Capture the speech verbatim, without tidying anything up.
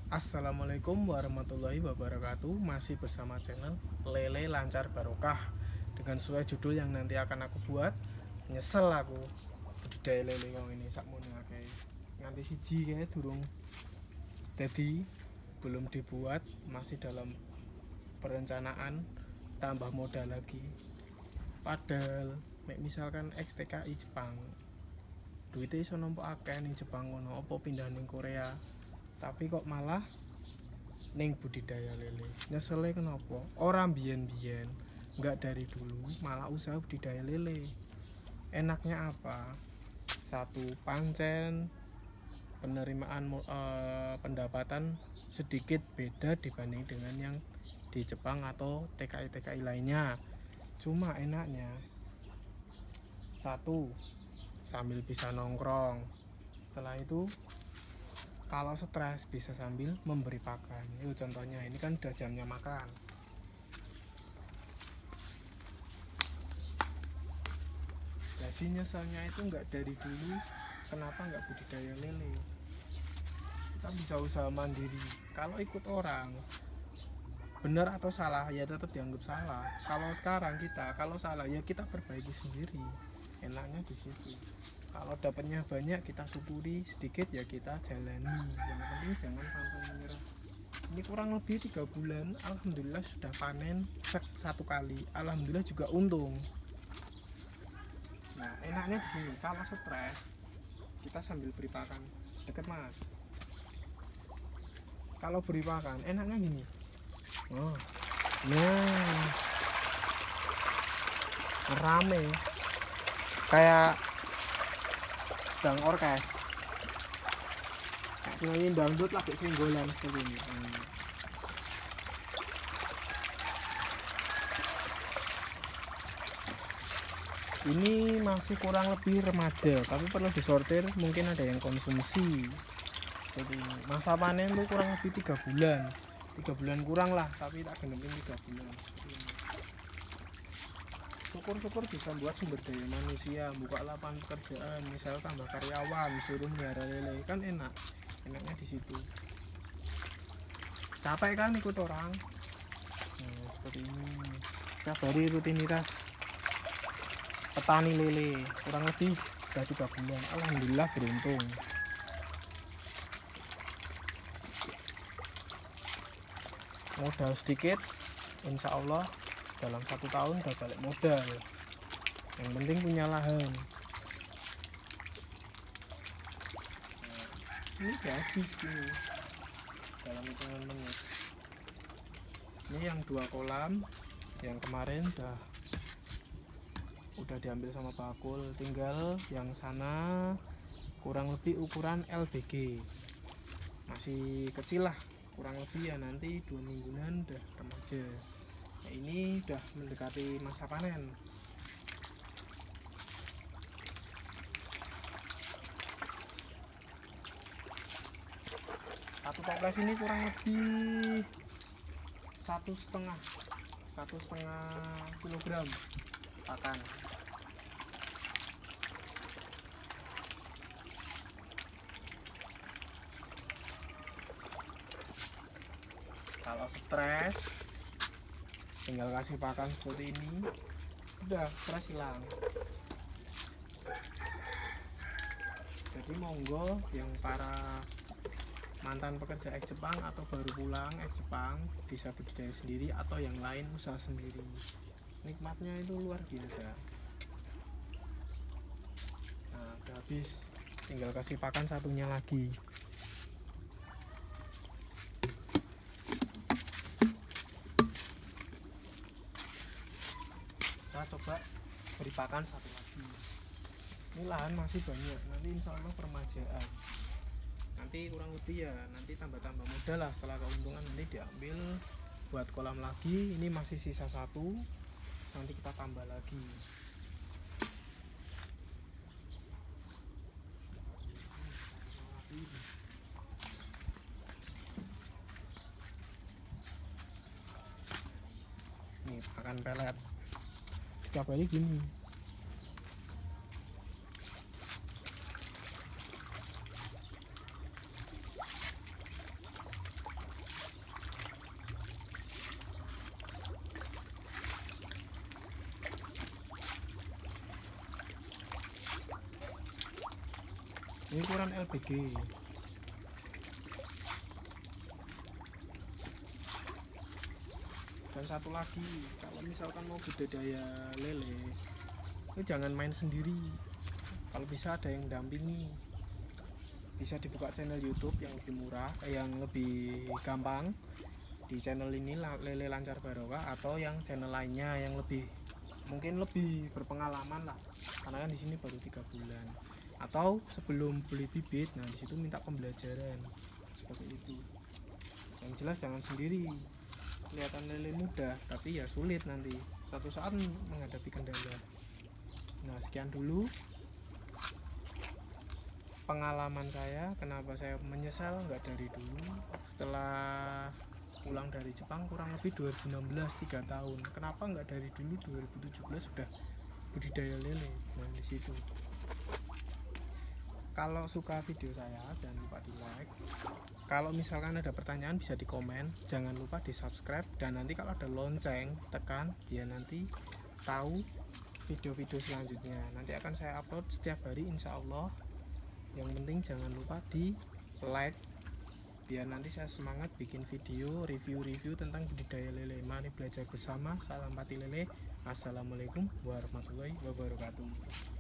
Assalamualaikum warahmatullahi wabarakatuh. Masih bersama channel Lele Lancar Barokah dengan sesuai judul yang nanti akan aku buat. Nyesel aku budidaya lele kau ini sakmono akeh. Nganti siji kae durung jadi belum dibuat, masih dalam perencanaan, tambah modal lagi. Padahal mek misalkan X T K I Jepang duitnya iso nampa akeh ning Jepang ngono, apa pindah ning Korea. Tapi kok malah ning budidaya lele. Nyesele kenapa? Orang biyen-biyen, nggak dari dulu malah usaha budidaya lele. Enaknya apa? Satu, pancen penerimaan eh, pendapatan sedikit beda dibanding dengan yang di Jepang atau T K I T K I lainnya. Cuma enaknya satu, sambil bisa nongkrong. Setelah itu kalau stres bisa sambil memberi pakan. Yuk contohnya, ini kan udah jamnya makan. Jadi nyeselnya itu nggak dari dulu kenapa nggak budidaya lele. Kita bisa usaha mandiri. Kalau ikut orang, benar atau salah ya tetap dianggap salah. Kalau sekarang kita, kalau salah ya kita perbaiki sendiri. Enaknya di situ. Kalau dapatnya banyak kita syukuri, sedikit ya kita jalani. Yang penting jangan sampai menyerah. Ini kurang lebih tiga bulan, alhamdulillah sudah panen satu kali, alhamdulillah juga untung. Nah enaknya di sini kalau stres kita sambil beri pakan. Deket mas. Kalau beri pakan enaknya gini. Oh, nah rame kayak sedang orkes, nyanyi dangdut lagi singgolan seperti ini. Hmm. Ini masih kurang lebih remaja, tapi perlu disortir, mungkin ada yang konsumsi. Jadi masa panen tuh kurang lebih tiga bulan, tiga bulan kurang lah, tapi tak genepin tiga bulan. Syukur-syukur bisa buat sumber daya manusia, buka lapangan pekerjaan, misal tambah karyawan, suruh melihara lele, kan enak. Enaknya di situ. Capek kan ikut orang. Nah, seperti ini. Kita beri rutinitas petani lele, kurang lebih sudah tiga bulan. Alhamdulillah beruntung. Modal sedikit, insya Allah dalam satu tahun udah balik modal. Yang penting punya lahan. Nah, ini udah habis gini dalam hitungan menit. Ini yang dua kolam, yang kemarin udah udah diambil sama bakul, tinggal yang sana kurang lebih ukuran L B G, masih kecil lah, kurang lebih ya nanti dua mingguan udah remaja. Nah, ini udah mendekati masa panen. Satu toples ini kurang lebih satu setengah satu setengah kilogram pakan. Kalau stres tinggal kasih pakan seperti ini, udah stres hilang. Jadi monggo yang para mantan pekerja X Jepang atau baru pulang X Jepang bisa budidaya sendiri atau yang lain usaha sendiri. Nikmatnya itu luar biasa. Nah udah habis, tinggal kasih pakan satunya lagi. Kita coba beri pakan satu lagi. Ini lahan masih banyak, nanti insya Allah permajaan. Nanti kurang lebih ya nanti tambah-tambah modal lah, setelah keuntungan nanti diambil buat kolam lagi. Ini masih sisa satu, nanti kita tambah lagi. Nih pakan pelet setiap hari gini. ini ukuran L B G. Dan satu lagi, kalau misalkan mau budidaya lele itu jangan main sendiri, kalau bisa ada yang dampingi. Bisa dibuka channel YouTube yang lebih murah, eh, yang lebih gampang. Di channel ini Lele Lancar Barokah, atau yang channel lainnya yang lebih mungkin lebih berpengalaman lah, karena kan di sini baru tiga bulan. Atau sebelum beli bibit, nah disitu minta pembelajaran seperti itu. Yang jelas jangan sendiri. Kelihatan lele mudah, tapi ya sulit nanti suatu saat menghadapi kendala. Nah sekian dulu pengalaman saya, kenapa saya menyesal nggak dari dulu. Setelah pulang dari Jepang kurang lebih dua ribu enam belas, tiga tahun, kenapa nggak dari dulu dua ribu tujuh belas sudah budidaya lele. Nah di situ. Kalau suka video saya jangan lupa di like, kalau misalkan ada pertanyaan bisa di komen, jangan lupa di subscribe, dan nanti kalau ada lonceng tekan biar nanti tahu video-video selanjutnya. Nanti akan saya upload setiap hari insya Allah. Yang penting jangan lupa di like biar nanti saya semangat bikin video review-review tentang budidaya lele. Mari belajar bersama. Salam pati lele. Assalamualaikum warahmatullahi wabarakatuh.